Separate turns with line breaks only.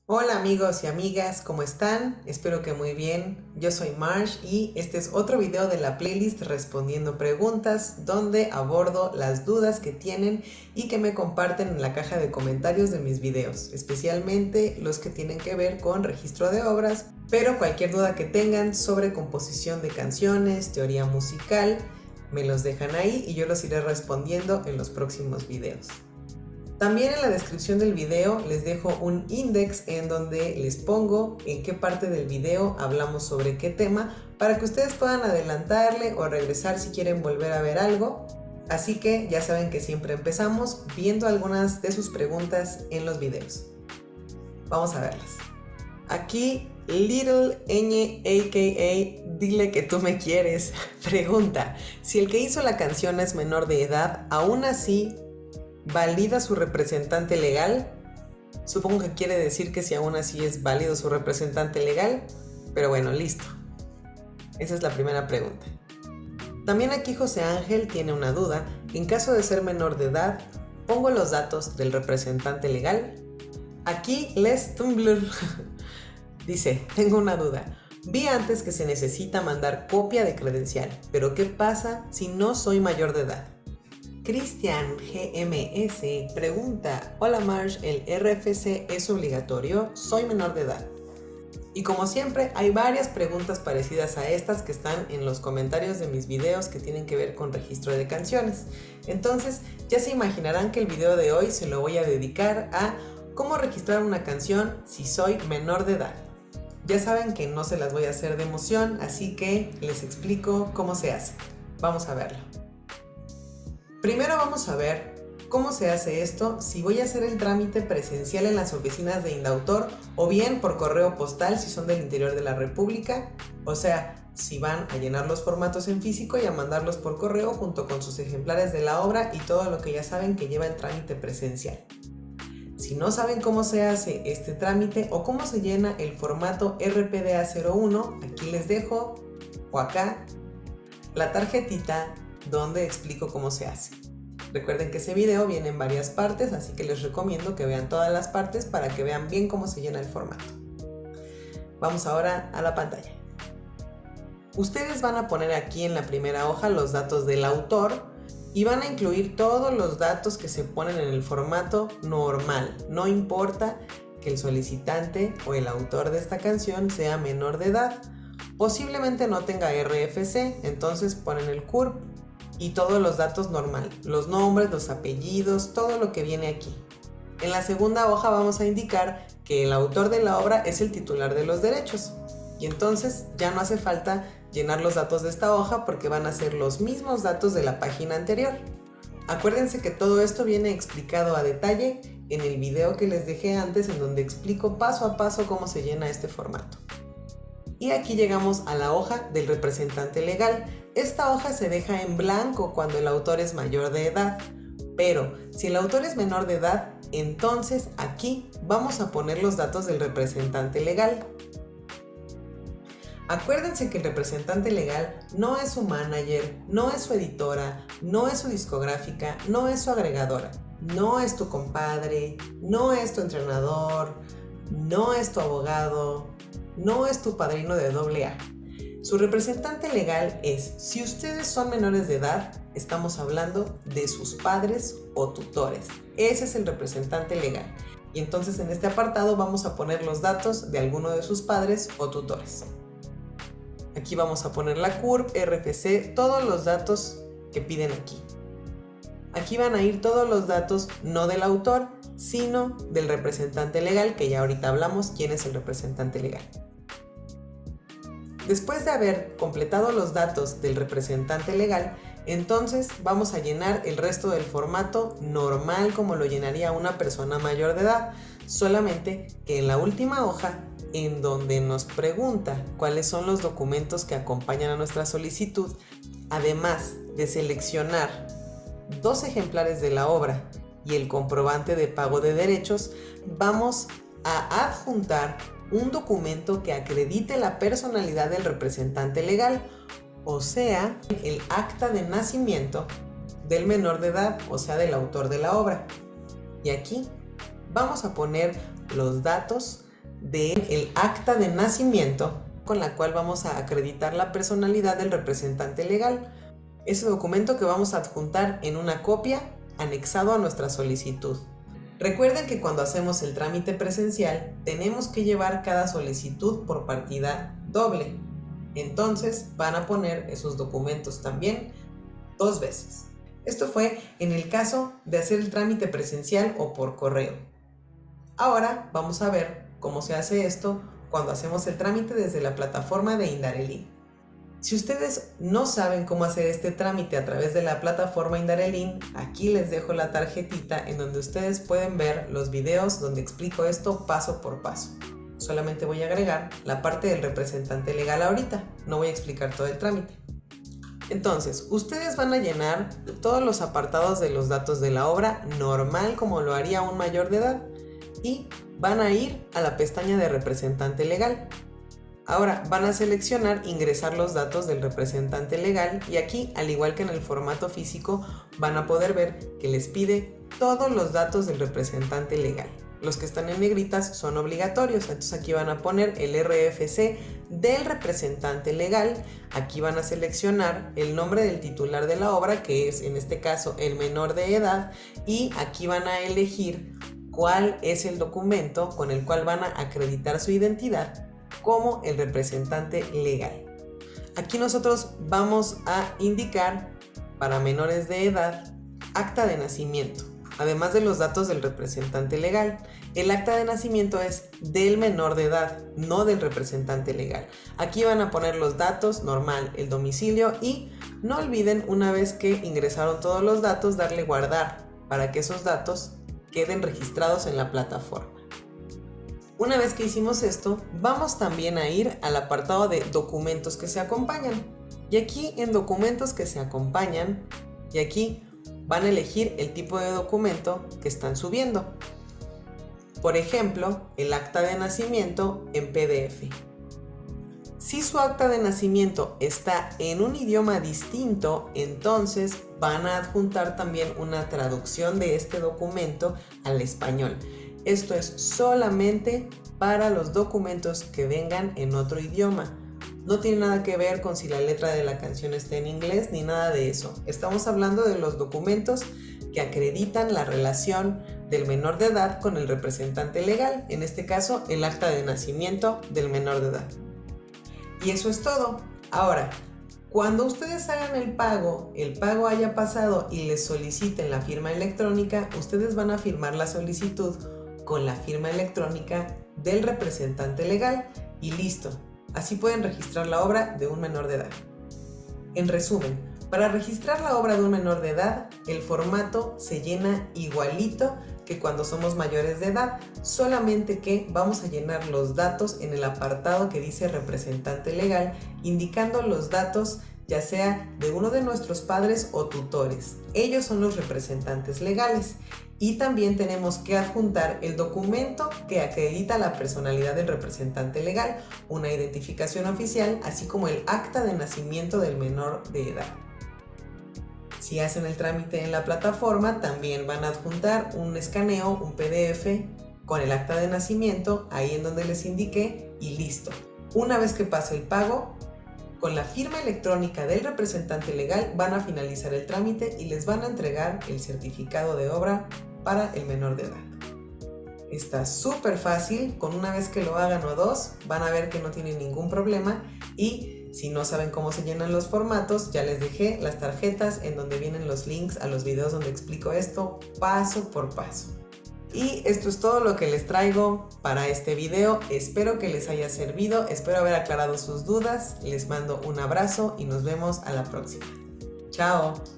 Hola amigos y amigas, ¿cómo están? Espero que muy bien. Yo soy Marsh y este es otro video de la playlist Respondiendo Preguntas, donde abordo las dudas que tienen y que me comparten en la caja de comentarios de mis videos, especialmente los que tienen que ver con registro de obras, pero cualquier duda que tengan sobre composición de canciones, teoría musical, me los dejan ahí y yo los iré respondiendo en los próximos videos. También en la descripción del video les dejo un index en donde les pongo en qué parte del video hablamos sobre qué tema para que ustedes puedan adelantarle o regresar si quieren volver a ver algo. Así que ya saben que siempre empezamos viendo algunas de sus preguntas en los videos. Vamos a verlas. Aquí Little Ñ aka Dile que tú me quieres pregunta: si el que hizo la canción es menor de edad, aún así ¿valida su representante legal? Supongo que quiere decir que si aún así es válido su representante legal, pero bueno, listo. Esa es la primera pregunta. También aquí José Ángel tiene una duda. En caso de ser menor de edad, ¿pongo los datos del representante legal? Aquí Les Tumblr dice: tengo una duda. Vi antes que se necesita mandar copia de credencial, pero ¿qué pasa si no soy mayor de edad? Cristian GMS pregunta: hola Marsh, ¿el RFC es obligatorio? Soy menor de edad. Y como siempre, hay varias preguntas parecidas a estas que están en los comentarios de mis videos que tienen que ver con registro de canciones. Entonces, ya se imaginarán que el video de hoy se lo voy a dedicar a cómo registrar una canción si soy menor de edad. Ya saben que no se las voy a hacer de emoción, así que les explico cómo se hace. Vamos a verlo. Primero vamos a ver cómo se hace esto si voy a hacer el trámite presencial en las oficinas de Indautor o bien por correo postal si son del interior de la República, o sea, si van a llenar los formatos en físico y a mandarlos por correo junto con sus ejemplares de la obra y todo lo que ya saben que lleva el trámite presencial. Si no saben cómo se hace este trámite o cómo se llena el formato RPDA 01, aquí les dejo, o acá, la tarjetita donde explico cómo se hace. Recuerden que ese video viene en varias partes, así que les recomiendo que vean todas las partes para que vean bien cómo se llena el formato. Vamos ahora a la pantalla. Ustedes van a poner aquí en la primera hoja los datos del autor y van a incluir todos los datos que se ponen en el formato normal. No importa que el solicitante o el autor de esta canción sea menor de edad. Posiblemente no tenga RFC, entonces ponen el CURP y todos los datos normal, los nombres, los apellidos, todo lo que viene aquí. En la segunda hoja vamos a indicar que el autor de la obra es el titular de los derechos y entonces ya no hace falta llenar los datos de esta hoja porque van a ser los mismos datos de la página anterior. Acuérdense que todo esto viene explicado a detalle en el video que les dejé antes, en donde explico paso a paso cómo se llena este formato. Y aquí llegamos a la hoja del representante legal. Esta hoja se deja en blanco cuando el autor es mayor de edad, pero si el autor es menor de edad, entonces aquí vamos a poner los datos del representante legal. Acuérdense que el representante legal no es su manager, no es su editora, no es su discográfica, no es su agregadora, no es tu compadre, no es tu entrenador, no es tu abogado, no es tu padrino de AA. Su representante legal es, si ustedes son menores de edad, estamos hablando de sus padres o tutores. Ese es el representante legal. Y entonces en este apartado vamos a poner los datos de alguno de sus padres o tutores. Aquí vamos a poner la CURP, RFC, todos los datos que piden aquí. Aquí van a ir todos los datos no del autor, sino del representante legal, que ya ahorita hablamos quién es el representante legal. Después de haber completado los datos del representante legal, entonces vamos a llenar el resto del formato normal como lo llenaría una persona mayor de edad, solamente que en la última hoja, en donde nos pregunta cuáles son los documentos que acompañan a nuestra solicitud, además de seleccionar 2 ejemplares de la obra y el comprobante de pago de derechos, vamos a adjuntar un documento que acredite la personalidad del representante legal, o sea, el acta de nacimiento del menor de edad, o sea, del autor de la obra. Y aquí vamos a poner los datos del acta de nacimiento con la cual vamos a acreditar la personalidad del representante legal. Ese documento que vamos a adjuntar en una copia anexado a nuestra solicitud. Recuerden que cuando hacemos el trámite presencial tenemos que llevar cada solicitud por partida doble. Entonces van a poner esos documentos también 2 veces. Esto fue en el caso de hacer el trámite presencial o por correo. Ahora vamos a ver cómo se hace esto cuando hacemos el trámite desde la plataforma de Indarelin. Si ustedes no saben cómo hacer este trámite a través de la plataforma Indarelin, aquí les dejo la tarjetita en donde ustedes pueden ver los videos donde explico esto paso por paso. Solamente voy a agregar la parte del representante legal ahorita, no voy a explicar todo el trámite. Entonces, ustedes van a llenar todos los apartados de los datos de la obra normal como lo haría un mayor de edad y van a ir a la pestaña de representante legal. Ahora van a seleccionar ingresar los datos del representante legal y aquí, al igual que en el formato físico, van a poder ver que les pide todos los datos del representante legal. Los que están en negritas son obligatorios, entonces aquí van a poner el RFC del representante legal, aquí van a seleccionar el nombre del titular de la obra, que es en este caso el menor de edad, y aquí van a elegir cuál es el documento con el cual van a acreditar su identidad como el representante legal. Aquí nosotros vamos a indicar para menores de edad acta de nacimiento, además de los datos del representante legal. El acta de nacimiento es del menor de edad, no del representante legal. Aquí van a poner los datos normal, el domicilio y no olviden, una vez que ingresaron todos los datos, darle guardar para que esos datos queden registrados en la plataforma. Una vez que hicimos esto, vamos también a ir al apartado de documentos que se acompañan. Y aquí en documentos que se acompañan, y aquí van a elegir el tipo de documento que están subiendo. Por ejemplo, el acta de nacimiento en PDF. Si su acta de nacimiento está en un idioma distinto, entonces van a adjuntar también una traducción de este documento al español. Esto es solamente para los documentos que vengan en otro idioma. No tiene nada que ver con si la letra de la canción está en inglés ni nada de eso. Estamos hablando de los documentos que acreditan la relación del menor de edad con el representante legal, en este caso el acta de nacimiento del menor de edad. Y eso es todo. Ahora, cuando ustedes hagan el pago haya pasado y les soliciten la firma electrónica, ustedes van a firmar la solicitud con la firma electrónica del representante legal y listo. Así pueden registrar la obra de un menor de edad. En resumen, para registrar la obra de un menor de edad, el formato se llena igualito que cuando somos mayores de edad, solamente que vamos a llenar los datos en el apartado que dice representante legal, indicando los datos ya sea de uno de nuestros padres o tutores. Ellos son los representantes legales. Y también tenemos que adjuntar el documento que acredita la personalidad del representante legal, una identificación oficial, así como el acta de nacimiento del menor de edad. Si hacen el trámite en la plataforma, también van a adjuntar un escaneo, un PDF con el acta de nacimiento, ahí en donde les indiqué, y listo. Una vez que pase el pago, con la firma electrónica del representante legal van a finalizar el trámite y les van a entregar el certificado de obra para el menor de edad. Está súper fácil, con una vez que lo hagan o dos, van a ver que no tienen ningún problema y si no saben cómo se llenan los formatos, ya les dejé las tarjetas en donde vienen los links a los videos donde explico esto paso por paso. Y esto es todo lo que les traigo para este video. Espero que les haya servido, espero haber aclarado sus dudas. Les mando un abrazo y nos vemos a la próxima. ¡Chao!